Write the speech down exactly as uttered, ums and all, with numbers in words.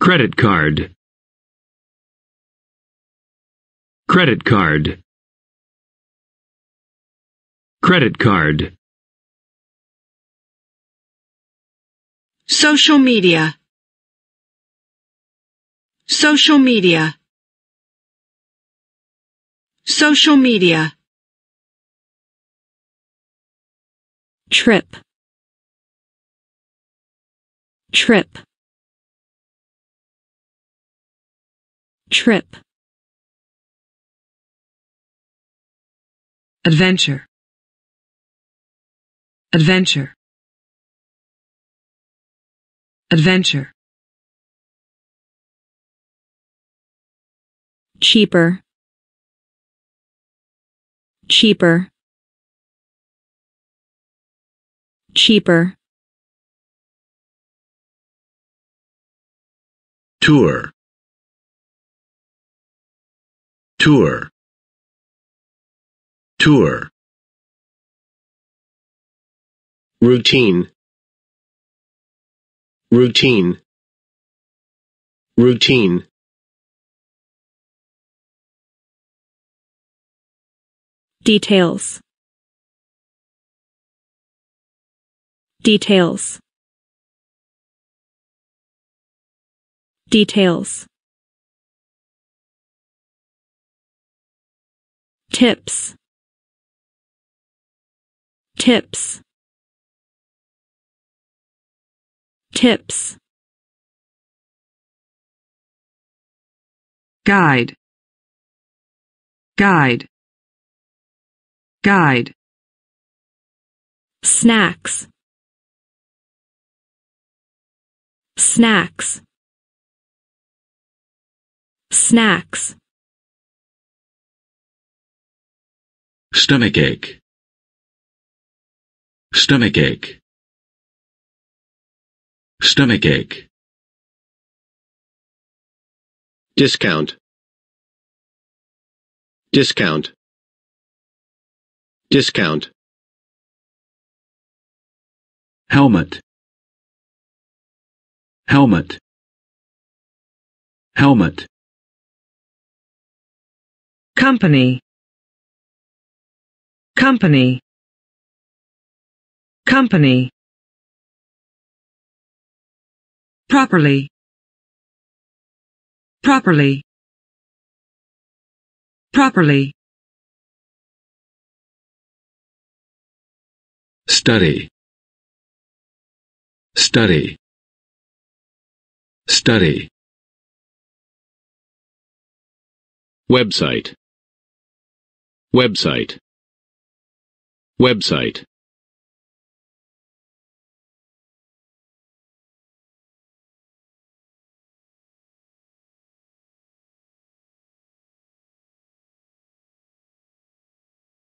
Credit card. Credit card. Credit card. Social media. Social media. Social media. Trip. Trip. Trip. Adventure. Adventure. Adventure. Cheaper. Cheaper. Cheaper. Tour. Tour. Tour. Routine. Routine. Routine. Details. Details. Details. Tips. Tips. Tips. Guide. Guide. Guide. Snacks. Snacks. Snacks. Stomachache. Stomachache. Stomachache. Discount. Discount. Discount. Helmet. Helmet. Helmet. Company. Company. Company. Properly. Properly. Properly. Study. Study. Study. Website. Website. Website.